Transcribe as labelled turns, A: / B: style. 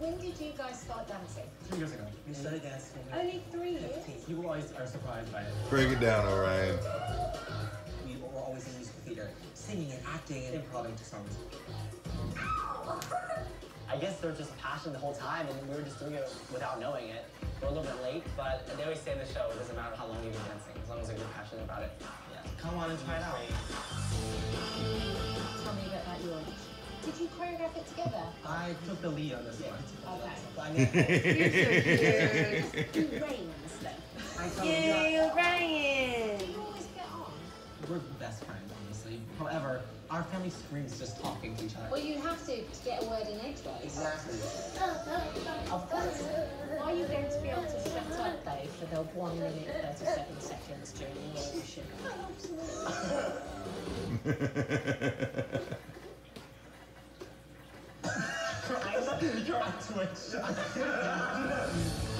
A: When did you guys start dancing?
B: 3 years ago.
C: We started dancing.
A: Only 3 years?
B: People always are surprised by it.
D: Break it down, Orion.
C: We were always in musical theater, singing and acting and improvising to songs.
E: I guess there was just passion the whole time, and we were just doing it without knowing it. We're a little bit late, but they always say in the show, it doesn't matter how long you've been dancing, as long as you're passionate about it.
C: Yeah. Come on and try it out.
A: Tell me a bit about yours. Did you choreograph it togetger?
C: I took the lead on this one.
A: Okay.
C: But I mean,
A: Who reigns then?
F: Yay, Orion!
A: Do you always get on?
C: we're best friends, honestly. However, our family screams just talking to each other.
A: Well, you have to get a word in edgeways.
C: Exactly.
A: Of course. Are you going to be able to shut up, though, for the 1 minute 37 seconds during the audition?
C: I'm not going to switch.